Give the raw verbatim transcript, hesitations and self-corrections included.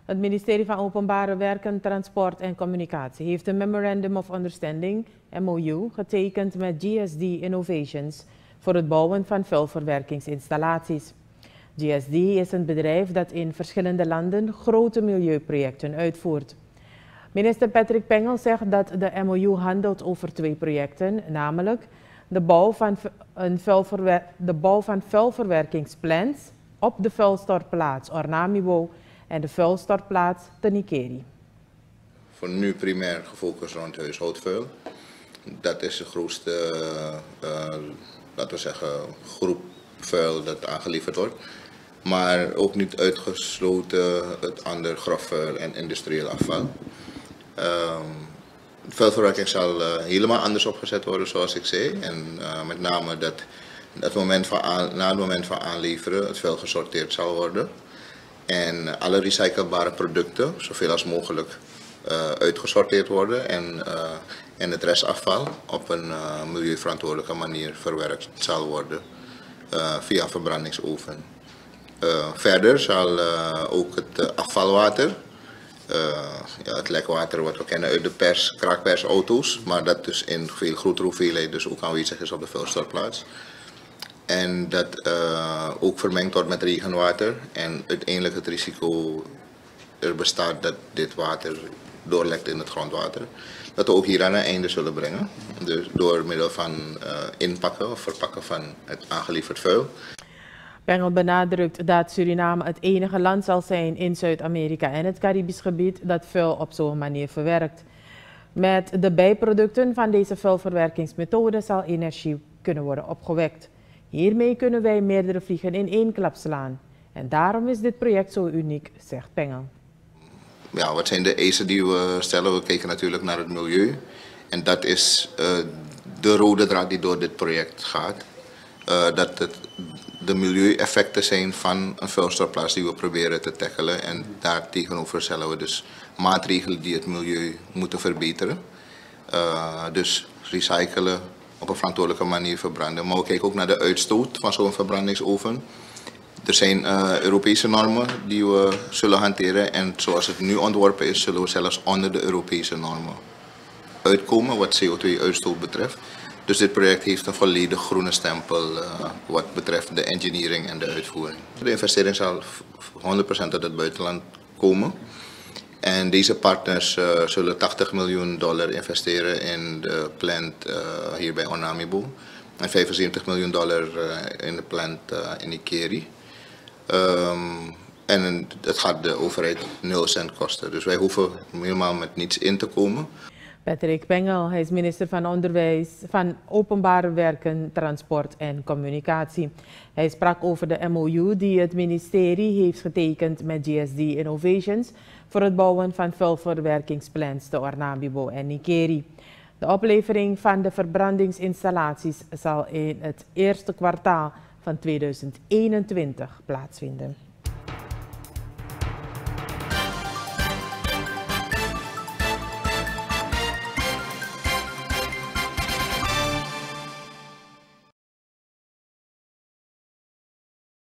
Het ministerie van Openbare Werken, Transport en Communicatie heeft een Memorandum of Understanding, M O U, getekend met G S D Innovations voor het bouwen van vuilverwerkingsinstallaties. G S D is een bedrijf dat in verschillende landen grote milieuprojecten uitvoert. Minister Patrick Pengel zegt dat de M O U handelt over twee projecten, namelijk de bouw van, een vuilverwer de bouw van vuilverwerkingsplants op de vuilstortplaats Ornamibo en de vuilstortplaats te Nikeri. Voor nu primair gefocust rond huishoudvuil. Dat is de grootste, uh, laten we zeggen, groep vuil dat aangeleverd wordt. Maar ook niet uitgesloten het andere grofvuil en industrieel afval. Uh, de vuilverwerking zal uh, helemaal anders opgezet worden, zoals ik zei. En uh, met name dat het moment van aan, na het moment van aanleveren het vuil gesorteerd zal worden. En alle recyclebare producten zoveel als mogelijk uh, uitgesorteerd worden en, uh, en het restafval op een uh, milieuverantwoordelijke manier verwerkt zal worden uh, via een verbrandingsoven. Uh, verder zal uh, ook het uh, afvalwater, uh, ja, het lekwater wat we kennen uit de pers, kraakpersauto's, maar dat dus in veel grotere hoeveelheid dus ook aanwezig is op de vuilstortplaats. En dat uh, ook vermengd wordt met regenwater en uiteindelijk het risico er bestaat dat dit water doorlekt in het grondwater. Dat we ook hier aan een einde zullen brengen, dus door middel van uh, inpakken of verpakken van het aangeleverd vuil. Pengel benadrukt dat Suriname het enige land zal zijn in Zuid-Amerika en het Caribisch gebied dat vuil op zo'n manier verwerkt. Met de bijproducten van deze vuilverwerkingsmethode zal energie kunnen worden opgewekt. Hiermee kunnen wij meerdere vliegen in één klap slaan. En daarom is dit project zo uniek, zegt Pengel. Ja, wat zijn de eisen die we stellen? We kijken natuurlijk naar het milieu. En dat is uh, de rode draad die door dit project gaat. Uh, dat het de milieueffecten zijn van een vuilstortplaats die we proberen te tackelen. En daartegenover stellen we dus maatregelen die het milieu moeten verbeteren. Uh, dus recyclen, op een verantwoordelijke manier verbranden. Maar we kijken ook naar de uitstoot van zo'n verbrandingsoven. Er zijn uh, Europese normen die we zullen hanteren en zoals het nu ontworpen is, zullen we zelfs onder de Europese normen uitkomen wat C O twee uitstoot betreft. Dus dit project heeft een volledig groene stempel uh, wat betreft de engineering en de uitvoering. De investering zal honderd procent uit het buitenland komen. En deze partners uh, zullen tachtig miljoen dollar investeren in de plant uh, hier bij Ornamibo. En vijfenzeventig miljoen dollar uh, in de plant uh, in Nikeri. Um, en het gaat de overheid nul cent kosten. Dus wij hoeven helemaal met niets in te komen. Patrick Pengel, hij is minister van Onderwijs, van Openbare Werken, Transport en Communicatie. Hij sprak over de M O U die het ministerie heeft getekend met G S D Innovations voor het bouwen van vuilverwerkingsplants te Ornamibo en Nikeri. De oplevering van de verbrandingsinstallaties zal in het eerste kwartaal van tweeduizend eenentwintig plaatsvinden.